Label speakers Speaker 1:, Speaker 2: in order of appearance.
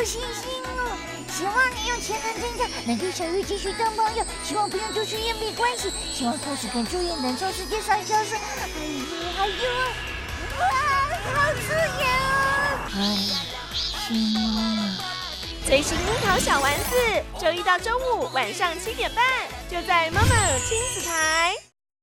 Speaker 1: 星星哦！希望你有潜能增长，能跟小鱼继续当朋友。希望不用读书也没关系。希望故事跟朱茵能从世界上消失。还有，哇，好刺眼啊！星梦啊！
Speaker 2: 最新樱桃小丸子，周一到周五晚上7点半，就在 Momo 亲子台。